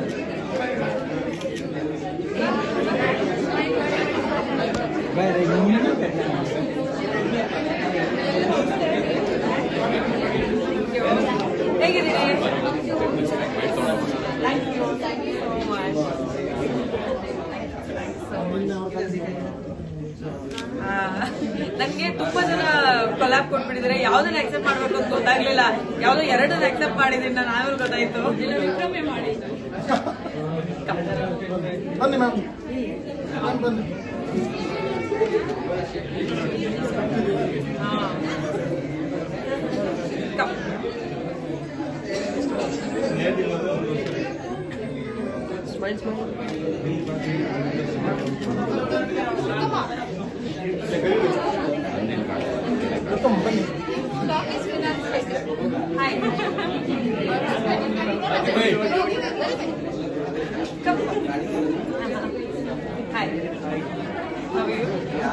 ನಂಗೆ ತುಂಬಾ ಜನ ಕೊಲಾಬ್ ಕೊಟ್ಬಿಟ್ಟಿದ್ರೆ ಯಾವ್ದನ್ನ ಅಕ್ಸೆಪ್ಟ್ ಮಾಡ್ಬೇಕು ಅಂತ ಗೊತ್ತಾಗ್ಲಿಲ್ಲ. ಯಾವ್ದೋ ಎರಡನ್ನ ಅಕ್ಸೆಪ್ಟ್ ಮಾಡಿದೀನಿ ನಾನು, ಆಮೇಲೆ ಗೊತ್ತಾಯ್ತು. ವಿಕ್ರಮೇ ಮಾಡಿದ್ದು. ಬನ್ನಿ ಮ್ಯಾಮ್, ಬನ್ನಿ. Smile, smile. Hi. Come. Hi. How are you?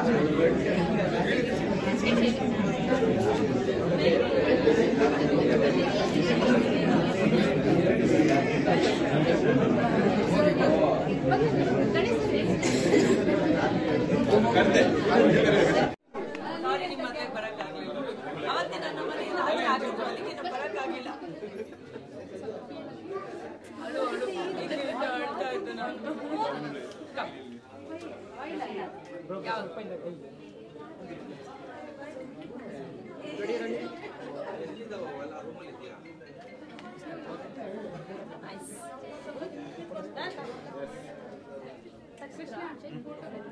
ಸಾರಿ, ನಿಮ್ಮ ಮನೆಗೆ ಬರಕ್ಕಾಗಲಿಲ್ಲ. ಅವತ್ತೇ ನನ್ನ ಮನೆಯಿಂದ ಆಚೆ ಆಗಿತ್ತು, ಅದಕ್ಕೆ ನಾನು ಬರಕ್ಕಾಗಿಲ್ಲ. ಅಳು ಅಳ್ತಾ ಇದ್ದೆ ನಾನು. Nice. Done?